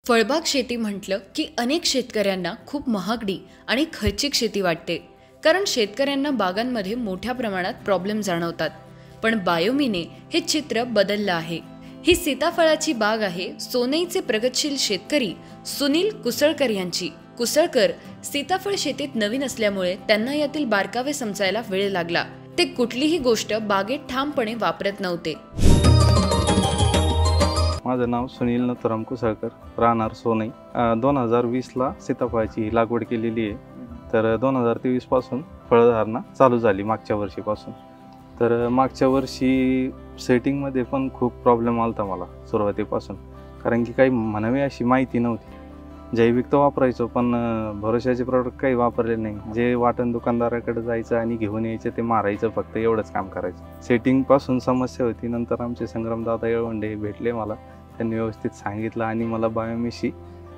फळबाग शेती म्हटलं की अनेक शेतकऱ्यांना खूप महागडी आणि खर्चिक शेती वाटते, कारण शेतकऱ्यांना बागांमध्ये मोठ्या प्रमाणात प्रॉब्लेम जाणवतात. पण बायोमीने हे चित्र बदललं आहे. ही सीताफळाची बाग आहे सोनईचे प्रगतशील शेतकरी सुनील कुसळकर यांची. कुसळकर सीताफळ शेतीत नवीन असल्यामुळे त्यांना यातील बारकावे समजायला वेळ लागला. ते कुठलीही गोष्ट बागेत ठामपणे वापरत नव्हते. माझं नाव सुनील नथुराम कुसळकर, राहणार सोनई. 2020ला सीताफळाची लागवड केलेली आहे. तर 2023 पासून फळधारणा चालू झाली मागच्या वर्षीपासून. तर मागच्या वर्षी सेटिंगमध्ये पण खूप प्रॉब्लेम आला मला सुरुवातीपासून, कारण की काही म्हणावी अशी माहिती नव्हती. जैविक तर वापरायचो, पण भरोशाचे प्रोडक्ट काही वापरले नाही. जे वाटण दुकानदाराकडे जायचं आणि घेऊन यायचं ते मारायचं, फक्त एवढंच काम करायचं. सेटिंगपासून समस्या होती. नंतर आमचे संग्रामदादा येळवंडे भेटले मला. त्यांनी व्यवस्थित सांगितलं आणि मला बायोमीशी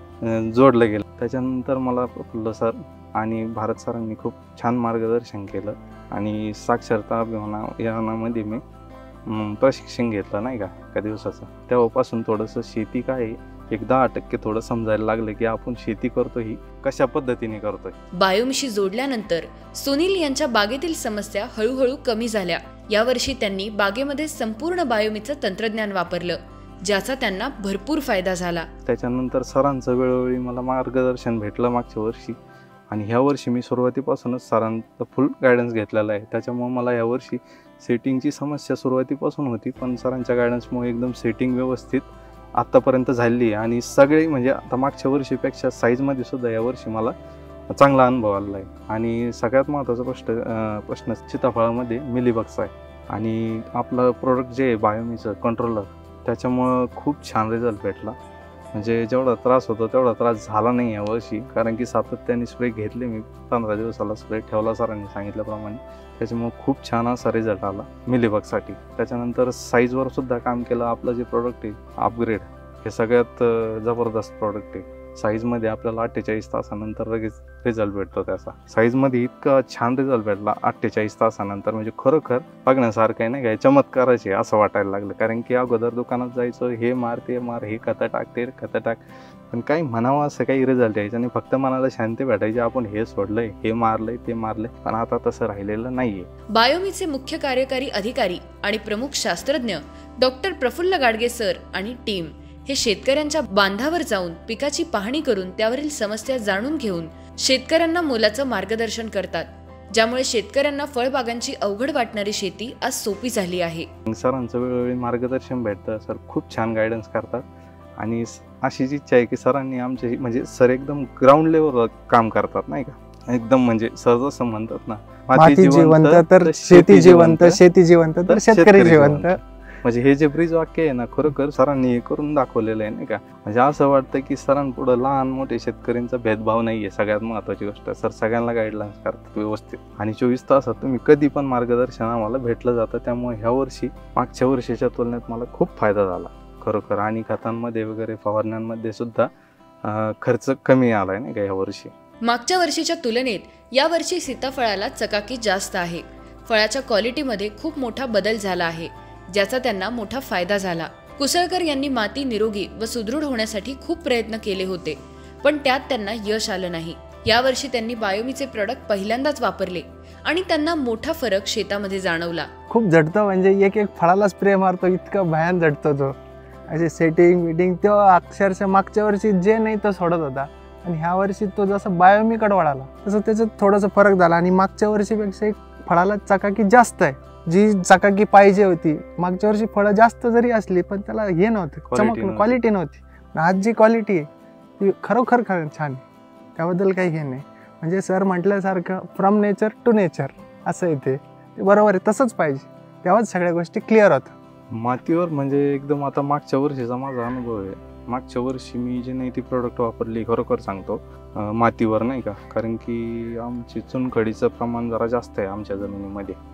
जोडलं गेलं. त्याच्यानंतर मला प्रफुल्ल सर आणि भारत सरांनी खूप छान मार्गदर्शन केलं आणि साक्षरता अभियानामध्ये मी प्रशिक्षण घेतलं नाही का एका दिवसाचं. तेव्हापासून थोडंसं शेती काय आहे, एक 10% थोडं समजायला लागलं की आपण शेती करतो ही कशा पद्धतीने करतोय. बायोमीशी जोडल्यानंतर सुनील यांच्या बागेतील समस्या हळूहळू कमी झाल्या. यावर्षी त्यांनी बागेमध्ये संपूर्ण बायोमीचं तंत्रज्ञान वापरलं, ज्याचा त्यांना भरपूर फायदा झाला. त्याच्यानंतर सरांचं वेळोवेळी मला मार्गदर्शन भेटलं मागच्या वर्षी, आणि ह्या वर्षी मी सुरुवातीपासूनच सरांचा फुल गायडन्स घेतलेला आहे. त्याच्यामुळे मला यावर्षी सेटिंगची समस्या सुरुवातीपासून होती, पण सरांच्या गायडन्समुळे एकदम सेटिंग व्यवस्थित आत्तापर्यंत झाली. आणि सगळे म्हणजे आता मागच्या वर्षीपेक्षा साईजमध्ये सुद्धा यावर्षी मला चांगला अनुभव आलेला आहे. आणि सगळ्यात महत्त्वाचा प्रश्न सीताफळामध्ये मिलीबग्स आहे. आणि आपलं प्रोडक्ट जे आहे बायोमीचं कंट्रोलर, त्याच्यामुळं खूप छान रिझल्ट भेटला. म्हणजे जेवढा त्रास होतो तेवढा त्रास झाला नाही यावर्षी, कारण की सातत्याने स्प्रे घेतले मी. 15 दिवसाला स्प्रे ठेवला सरांनी सांगितल्याप्रमाणे. त्याच्यामुळं खूप छान असा रिझल्ट आला मिलीबगसाठी. त्याच्यानंतर साईजवर सुद्धा काम केलं. आपलं जे प्रोडक्ट आहे अपग्रेड, हे सगळ्यात जबरदस्त प्रोडक्ट आहे. साईजमध्ये आपल्याला 48 तासानंतर लगेच रिझल्ट भेटतो त्याचा. साईजमध्ये इतका छान रिझल्ट भेटला 48 तासानंतर, म्हणजे खरोखर बघण्यासारखं आहे नाही काय, चमत्काराचे असं वाटायला लागलं. कारण की अगोदर दुकानात जायचो, हे मार ते मार, हे खतं टाक ते खतं टाक, पण काही म्हणावं असं काही रिझल्ट यायचं आणि फक्त मनाला शांती भेटायची. आपण हे सोडलंय, हे मारलंय, ते मारलंय, पण आता तसं राहिलेलं नाहीये. बायोमीचे मुख्य कार्यकारी अधिकारी आणि प्रमुख शास्त्रज्ञ डॉक्टर प्रफुल्ल गाडगे सर आणि टीम हे शेतकऱ्यांच्या बांधावर जाऊन पिकाची पाहणी करून त्यावरील समस्या जाणून घेऊन शेतकऱ्यांना मोलाचं मार्गदर्शन करतात, ज्यामुळे शेतकऱ्यांना फळबागांची अवघड वाटणारी शेती आज सोपी झाली आहे. सरांचं वेळोवेळी मार्गदर्शन भेटतं. सर खूप छान गायडन्स करतात आणि अशीच इच्छा आहे की सरांनी आमचे म्हणजे सर एकदम ग्राउंड लेवलवर काम करतात नाही का. एकदम म्हणजे सर जसं म्हणतात ना, माती जिवंत तर शेती जिवंत, शेती जिवंत तर शेतकरी जिवंत. म्हणजे हे जे ब्रिज वाक्य आहे ना, खरोखर सरांनी हे करून दाखवलेलं आहे नाही का. म्हणजे असं वाटतं की सरांपुढं लहान मोठे शेतकऱ्यांचा भेदभाव नाहीये. सगळ्यात महत्त्वाची गोष्ट, सर सगळ्यांना गाईडलाईन्स करतात व्यवस्थित. आणि 24 तासात तुम्ही कधी पण मार्गदर्शन आम्हाला भेटलं जातं. त्यामुळे ह्या वर्षी मागच्या वर्षीच्या तुलनेत मला खूप फायदा झाला खरोखर. आणि खतांमध्ये वगैरे फवारण्यांमध्ये सुद्धा खर्च कमी आलाय नाही का या वर्षी. मागच्या वर्षीच्या तुलनेत या वर्षी सीताफळाला चकाकी जास्त आहे. फळाच्या क्वालिटीमध्ये खूप मोठा बदल झाला आहे, ज्याचा त्यांना मोठा फायदा झाला. कुसळकर यांनी माती निरोगी व सुदृढ होण्यासाठी खूप प्रयत्न केले होते, पण त्यात त्यांना यश आलं नाही. यावर्षी त्यांनी बायोमीचे प्रोडक्ट पहिल्यांदाच वापरले आणि त्यांना मोठा फरक शेतामध्ये जाणवला. खूप झटतो, म्हणजे एक एक फळाला स्प्रे मारतो, इतका भयान झटतो तो. असे सेटिंग मिटिंग तो अक्षरशः मागच्या वर्षी जे नाही तो सोडत होता, आणि ह्या वर्षी तो जसं बायोमीकडे वळाला तसं त्याच्यात थोडासा फरक झाला. आणि मागच्या वर्षीपेक्षा एक फळाला चकाकी जास्त आहे, जी चकाकी पाहिजे होती. मागच्या वर्षी फळं जास्त जरी असली पण त्याला हे नव्हतं, चमक क्वालिटी नव्हती. आज जी क्वालिटी आहे ती खरोखर छान आहे, त्याबद्दल काही हे नाही. म्हणजे सर म्हटल्यासारखं फ्रॉम नेचर टू नेचर असं आहे ते बरोबर आहे, तसंच पाहिजे, तेव्हाच सगळ्या गोष्टी क्लिअर होतात. मातीवर म्हणजे एकदम आता मागच्या वर्षीचा माझा अनुभव आहे. मागच्या वर्षी मी जे नाही ती प्रोडक्ट वापरली, खरोखर सांगतो, मातीवर नाही का. कारण की आमची चुनखडीचं प्रमाण जरा जास्त आहे आमच्या जमिनीमध्ये,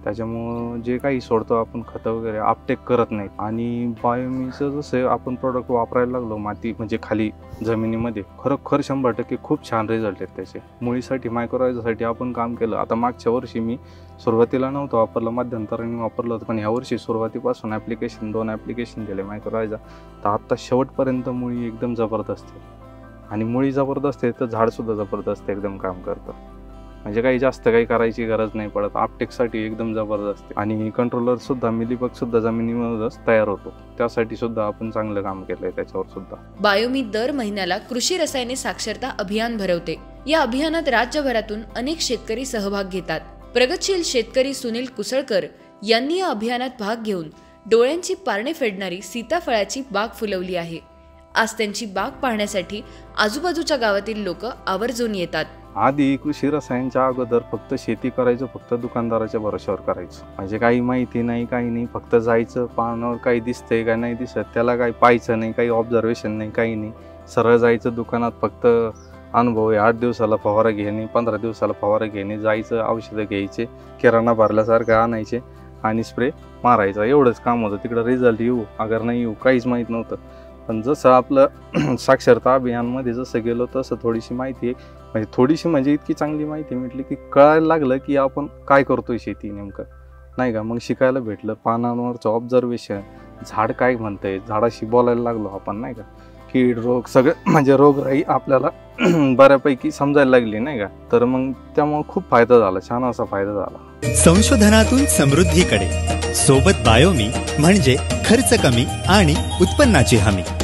त्याच्यामुळं जे काही सोडतो आपण खतं वगैरे आपटेक करत नाही. आणि बायोमीचं जसं आपण प्रोडक्ट वापरायला लागलो माती म्हणजे खाली जमिनीमध्ये, खरोखर 100% खूप छान रिझल्ट आहेत त्याचे. मुळीसाठी मायक्रोरायझासाठी आपण काम केलं. आता मागच्या वर्षी मी सुरुवातीला नव्हतं वापरलं, मध्यंतराने वापरलं होतं, पण यावर्षी सुरुवातीपासून दोन ॲप्लिकेशन दिले मायक्रोरायझा. तर आत्ता शेवटपर्यंत मुळी एकदम जबरदस्त आहे. आणि मुळी जबरदस्त आहे तर झाडसुद्धा जबरदस्त एकदम काम करतं. म्हणजे काही जास्त काही करायची गरज नाही पडत. आपटेकसाठी एकदम जबरदस्त आहे. आणि कंट्रोलरसुद्धा मिलीबगसुद्धा जमिनीमधूनच तयार होतो. त्यासाठी सुद्धा आपण चांगलं काम केलं आहे त्याच्यावर सुद्धा. बायोमी दर महिन्याला कृषी रसायने साक्षरता अभियान भरवते. या अभियानात राज्यभरातून अनेक शेतकरी सहभाग घेतात. प्रगतशील शेतकरी सुनील कुसळकर यांनी या अभियानात भाग घेऊन डोळ्यांची पारणे फेडणारी सीताफळाची बाग फुलवली आहे. आज त्यांची बाग पाहण्यासाठी आजूबाजूच्या गावातील लोक आवर्जून येतात. आधी कृषी रसायनच्या अगोदर फक्त शेती करायचं, फक्त दुकानदाराच्या भरोश्यावर करायचं. म्हणजे काही माहिती नाही, काही नाही, फक्त जायचं, पानावर काही दिसतंय का नाही दिसत त्याला काही पाहायचं नाही, काही ऑब्झर्वेशन नाही, काही नाही. सरळ जायचं दुकानात, फक्त अनुभव आहे. 8 दिवसाला फवारा घेणे, 15 दिवसाला फवारा घेणे, जायचं, औषधं घ्यायचे, किराणा भरल्यासारखं आणायचे आणि स्प्रे मारायचा. एवढंच काम होतं. तिकडं रिझल्ट येऊ अगर नाही येऊ काहीच माहीत नव्हतं. पण जसं आपलं साक्षरता अभियानमध्ये जसं गेलो तसं थोडीशी माहिती आहे, म्हणजे थोडीशी म्हणजे इतकी चांगली माहिती म्हटली की कळायला लागलं की आपण काय करतोय शेती नेमकं, नाही का. मग शिकायला भेटलं, पानांवरचं ऑब्झर्वेशन, झाड काय म्हणतंय, झाडाशी बोलायला लागलो आपण, नाही का. कीड रोग सगळं म्हणजे रोगराई आपल्याला बऱ्यापैकी समजायला लागली, नाही का. तर मग त्यामुळे खूप फायदा झाला, छान असा फायदा झाला. संशोधनातून समृद्धीकडे सोबत बायोमी म्हणजे खर्च कमी आणि उत्पन्नाची हमी.